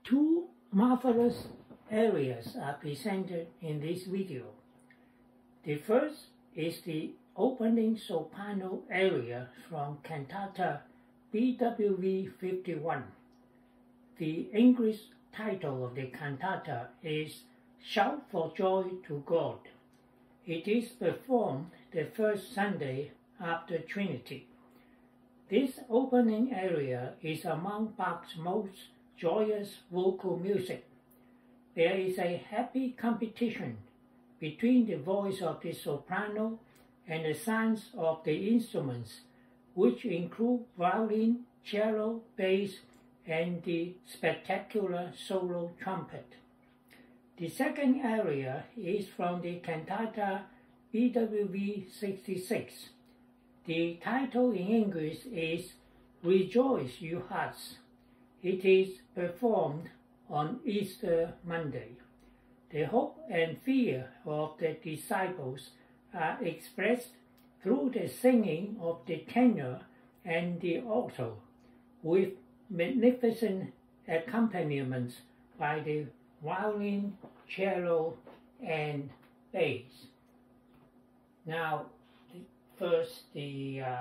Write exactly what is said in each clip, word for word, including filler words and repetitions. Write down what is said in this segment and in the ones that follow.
Two marvelous arias are presented in this video. The first is the opening soprano aria from cantata B W V fifty-one. The English title of the cantata is Shout for Joy to God. It is performed the first Sunday after Trinity. This opening aria is among Bach's most joyous vocal music. There is a happy competition between the voice of the soprano and the sounds of the instruments, which include violin, cello, bass, and the spectacular solo trumpet. The second aria is from the cantata B W V sixty-six. The title in English is Rejoice, You Hearts. It is performed on Easter Monday. The hope and fear of the disciples are expressed through the singing of the tenor and the alto, with magnificent accompaniments by the violin, cello, and bass. Now, first the uh,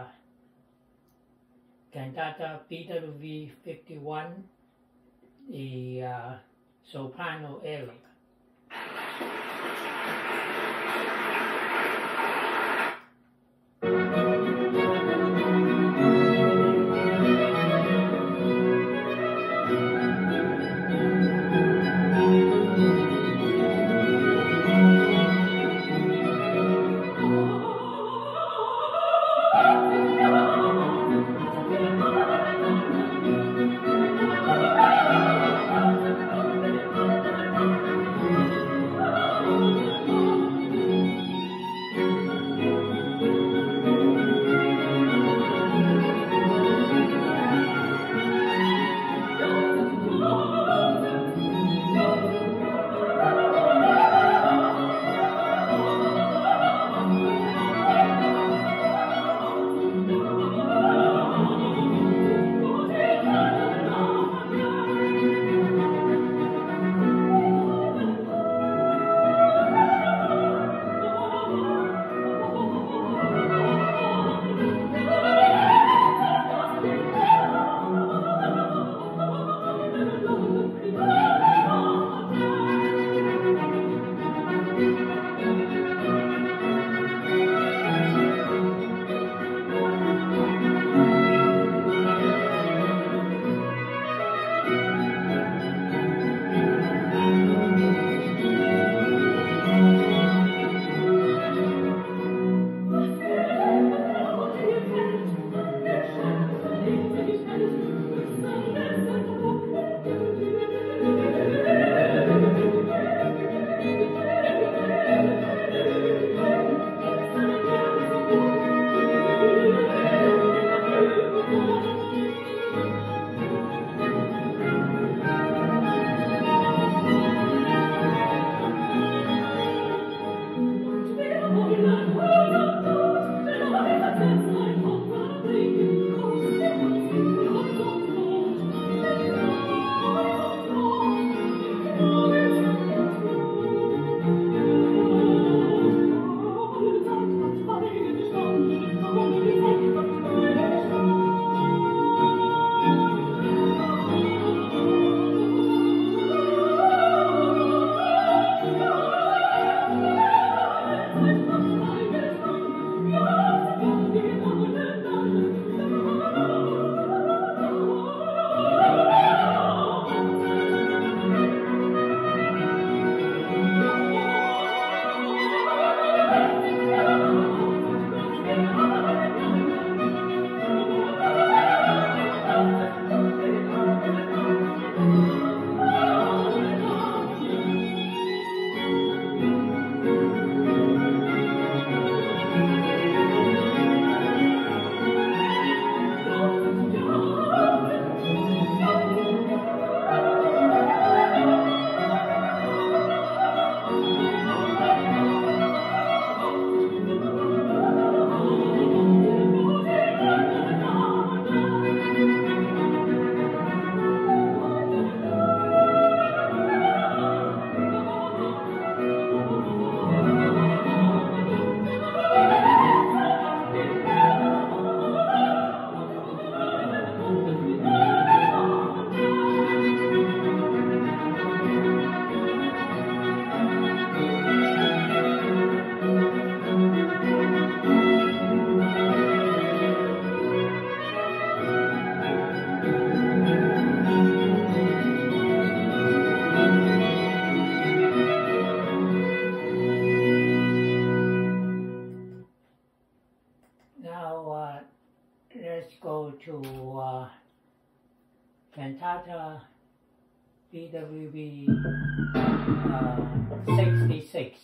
cantata B W V fifty-one, the uh, soprano aria. cantata B W V uh, sixty-six.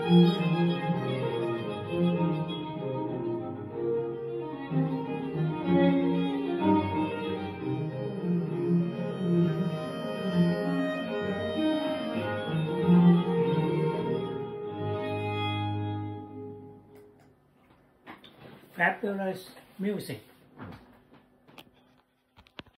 Fabulous music.